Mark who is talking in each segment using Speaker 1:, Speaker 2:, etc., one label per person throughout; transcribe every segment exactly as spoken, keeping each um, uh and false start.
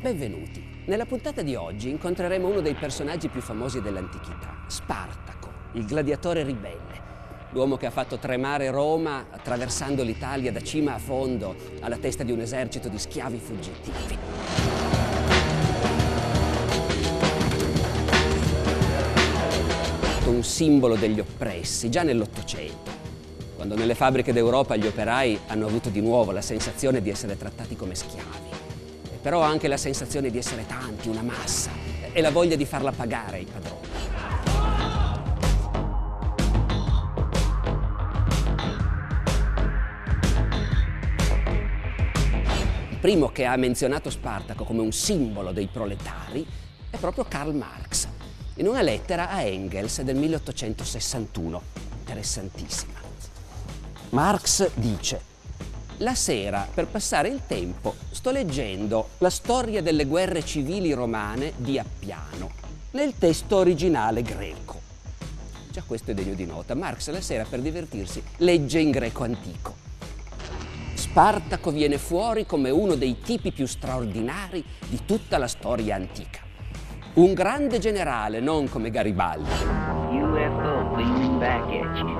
Speaker 1: Benvenuti. Nella puntata di oggi incontreremo uno dei personaggi più famosi dell'antichità, Spartaco, il gladiatore ribelle, l'uomo che ha fatto tremare Roma attraversando l'Italia da cima a fondo alla testa di un esercito di schiavi fuggitivi. Un simbolo degli oppressi già nell'Ottocento, quando nelle fabbriche d'Europa gli operai hanno avuto di nuovo la sensazione di essere trattati come schiavi. Però anche la sensazione di essere tanti, una massa, e la voglia di farla pagare ai padroni. Il primo che ha menzionato Spartaco come un simbolo dei proletari è proprio Karl Marx, in una lettera a Engels del milleottocentosessantuno, interessantissima. Marx dice: la sera, per passare il tempo, sto leggendo la storia delle guerre civili romane di Appiano, nel testo originale greco. Già questo è degno di nota. Marx la sera, per divertirsi, legge in greco antico. Spartaco viene fuori come uno dei tipi più straordinari di tutta la storia antica. Un grande generale, non come Garibaldi. U F O leaning back at you.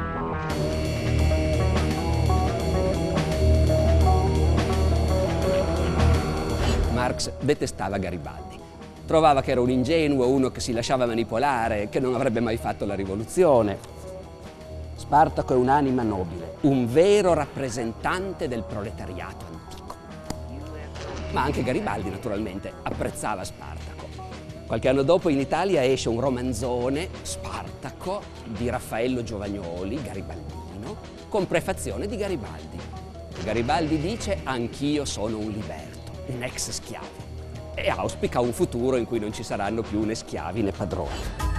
Speaker 1: Marx detestava Garibaldi. Trovava che era un ingenuo, uno che si lasciava manipolare, che non avrebbe mai fatto la rivoluzione. Spartaco è un'anima nobile, un vero rappresentante del proletariato antico. Ma anche Garibaldi, naturalmente, apprezzava Spartaco. Qualche anno dopo in Italia esce un romanzone, Spartaco, di Raffaello Giovagnoli, garibaldino, con prefazione di Garibaldi. Garibaldi dice: anch'io sono un liberto, un ex schiavo, e auspica un futuro in cui non ci saranno più né schiavi né padroni.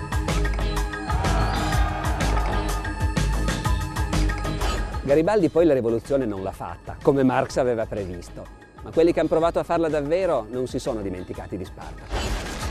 Speaker 1: Garibaldi poi la rivoluzione non l'ha fatta, come Marx aveva previsto, ma quelli che hanno provato a farla davvero non si sono dimenticati di Spartaco.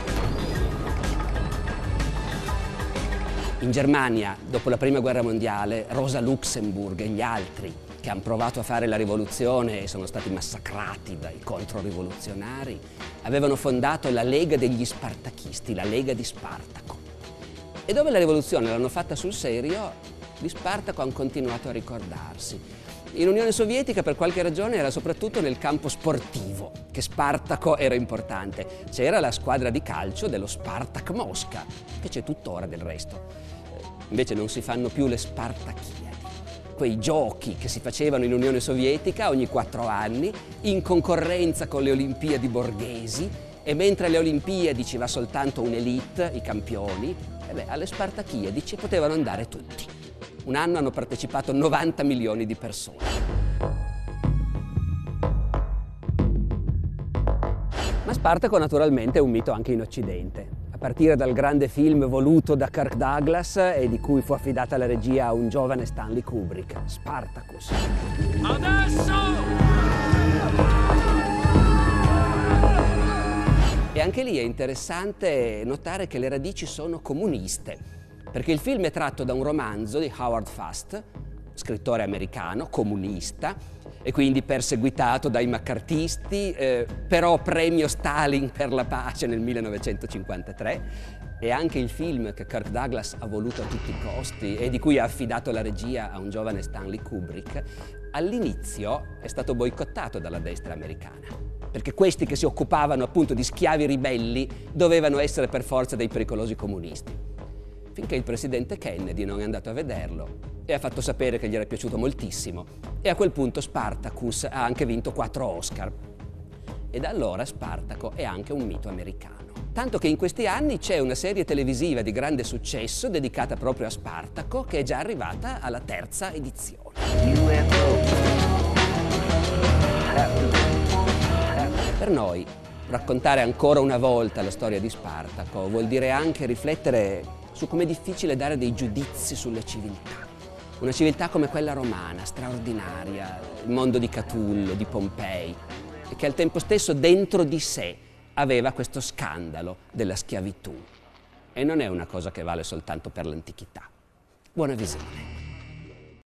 Speaker 1: In Germania, dopo la Prima Guerra Mondiale, Rosa Luxemburg e gli altri che hanno provato a fare la rivoluzione e sono stati massacrati dai controrivoluzionari, avevano fondato la Lega degli Spartachisti, la Lega di Spartaco. E dove la rivoluzione l'hanno fatta sul serio, di Spartaco hanno continuato a ricordarsi. In Unione Sovietica, per qualche ragione, era soprattutto nel campo sportivo che Spartaco era importante. C'era la squadra di calcio dello Spartak Mosca, che c'è tuttora del resto. Invece non si fanno più le Spartachiadi, quei giochi che si facevano in Unione Sovietica ogni quattro anni, in concorrenza con le Olimpiadi borghesi, e mentre alle Olimpiadi ci va soltanto un'elite, i campioni, e beh, alle Spartachiadi ci potevano andare tutti. Un anno hanno partecipato novanta milioni di persone. Ma Spartaco naturalmente è un mito anche in Occidente, a partire dal grande film voluto da Kirk Douglas e di cui fu affidata la regia a un giovane Stanley Kubrick, Spartacus. Adesso! E anche lì è interessante notare che le radici sono comuniste, perché il film è tratto da un romanzo di Howard Fast, scrittore americano, comunista, e quindi perseguitato dai maccartisti, eh, però premio Stalin per la pace nel millenovecentocinquantatré. E anche il film che Kirk Douglas ha voluto a tutti i costi e di cui ha affidato la regia a un giovane Stanley Kubrick, all'inizio è stato boicottato dalla destra americana, perché questi che si occupavano appunto di schiavi ribelli dovevano essere per forza dei pericolosi comunisti. Finché il presidente Kennedy non è andato a vederlo e ha fatto sapere che gli era piaciuto moltissimo, e a quel punto Spartacus ha anche vinto quattro Oscar. E da allora Spartaco è anche un mito americano. Tanto che in questi anni c'è una serie televisiva di grande successo dedicata proprio a Spartaco, che è già arrivata alla terza edizione. Per noi, raccontare ancora una volta la storia di Spartaco vuol dire anche riflettere su com'è difficile dare dei giudizi sulle civiltà. Una civiltà come quella romana, straordinaria, il mondo di Catullo, di Pompei, e che al tempo stesso dentro di sé aveva questo scandalo della schiavitù. E non è una cosa che vale soltanto per l'antichità. Buona visione.